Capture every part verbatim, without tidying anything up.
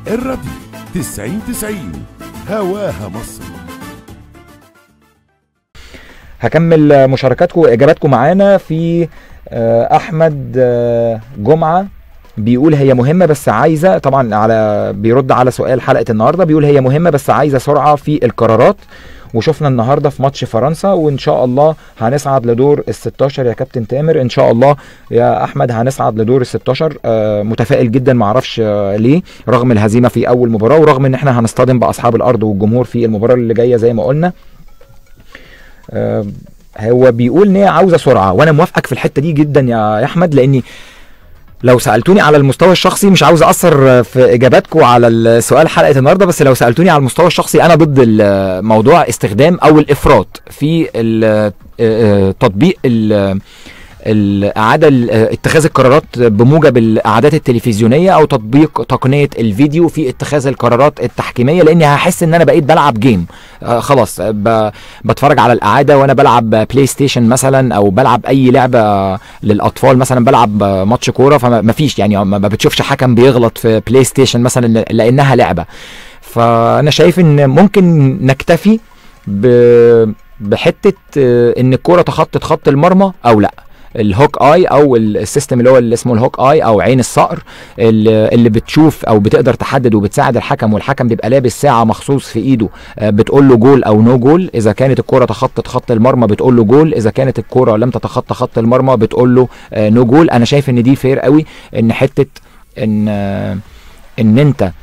الراديو تسعين تسعين هواها مصر. هكمل مشاركاتكم واجاباتكم معانا في احمد جمعه بيقول هي مهمه بس عايزه، طبعا على بيرد على سؤال حلقه النهارده، بيقول هي مهمه بس عايزه سرعه في القرارات، وشفنا النهارده في ماتش فرنسا، وان شاء الله هنصعد لدور ال ستاشر يا كابتن تامر. ان شاء الله يا احمد هنصعد لدور ال ستاشر. آه متفائل جدا، معرفش آه ليه، رغم الهزيمه في اول مباراه ورغم ان احنا هنصطدم باصحاب الارض والجمهور في المباراه اللي جايه زي ما قلنا. آه هو بيقول ان هي عاوزه سرعه، وانا موافقك في الحته دي جدا يا احمد، لاني لو سألتوني على المستوى الشخصي، مش عاوز أثر في إجاباتكم على السؤال حلقة النهاردة، بس لو سألتوني على المستوى الشخصي أنا ضد الموضوع استخدام أو الإفراط في تطبيق الإعادة اتخاذ القرارات بموجب الإعادات التلفزيونية أو تطبيق تقنية الفيديو في اتخاذ القرارات التحكيمية، لأني هحس إن أنا بقيت بلعب جيم. آه خلاص بتفرج على الإعادة وأنا بلعب بلاي ستيشن مثلا، أو بلعب أي لعبة للأطفال مثلا، بلعب ماتش كورة، فما فيش يعني ما بتشوفش حكم بيغلط في بلاي ستيشن مثلا لأنها لعبة. فأنا شايف إن ممكن نكتفي بحتة إن الكورة تخطط خط المرمى أو لأ. الهوك اي او السيستم اللي هو اللي اسمه الهوك اي او عين الصقر، اللي بتشوف او بتقدر تحدد وبتساعد الحكم، والحكم بيبقى لابس ساعه مخصوص في ايده بتقول له جول او نو جول. اذا كانت الكره تخطت خط المرمى بتقول له جول، اذا كانت الكره لم تتخطى خط المرمى بتقول له نو جول. انا شايف ان دي فير قوي، ان حته ان ان انت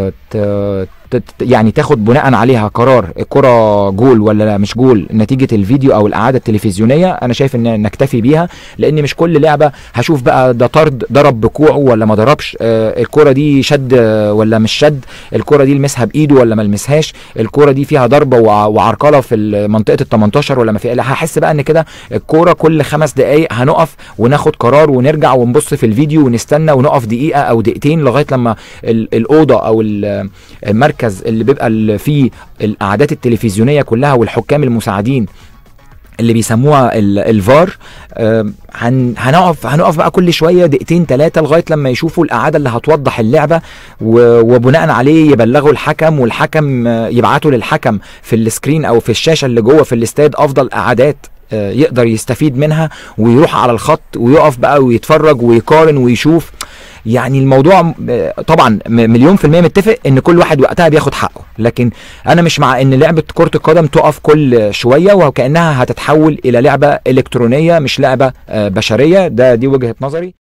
يعني تاخد بناء عليها قرار الكرة جول ولا مش جول نتيجة الفيديو او الاعادة التلفزيونية. انا شايف ان نكتفي بيها، لان مش كل لعبة هشوف بقى ده طرد ضرب بكوعه ولا ما ضربش، آه الكرة دي شد ولا مش شد، الكرة دي لمسها بايده ولا ما لمسهاش، الكرة دي فيها ضربة وعرقلة في منطقة ال تمنتاشر ولا ما فيها. هحس بقى ان كده الكرة كل خمس دقايق هنقف وناخد قرار ونرجع ونبص في الفيديو ونستنى ونقف دقيقة او دقيقتين لغاية لما الاوضة او المركز اللي بيبقى فيه الاعداد التلفزيونيه كلها والحكام المساعدين اللي بيسموها الفار، هن هنقف هنقف بقى كل شويه دقيقتين ثلاثه لغايه لما يشوفوا الاعاده اللي هتوضح اللعبه، وبناء عليه يبلغوا الحكم، والحكم يبعتوا للحكم في السكرين او في الشاشه اللي جوه في الاستاد افضل اعادات يقدر يستفيد منها، ويروح على الخط ويقف بقى ويتفرج ويقارن ويشوف. يعني الموضوع طبعا مليون في المية متفق ان كل واحد وقتها بياخد حقه، لكن انا مش مع ان لعبة كرة القدم تقف كل شوية وكأنها هتتحول الى لعبة الكترونية مش لعبة بشرية. ده دي وجهة نظري.